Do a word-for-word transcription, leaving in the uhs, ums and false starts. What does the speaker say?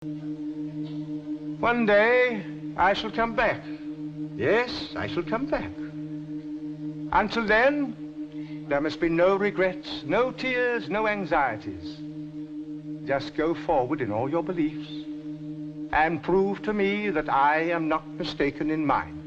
One day, I shall come back. Yes, I shall come back. Until then, there must be no regrets, no tears, no anxieties. Just go forward in all your beliefs and prove to me that I am not mistaken in mine.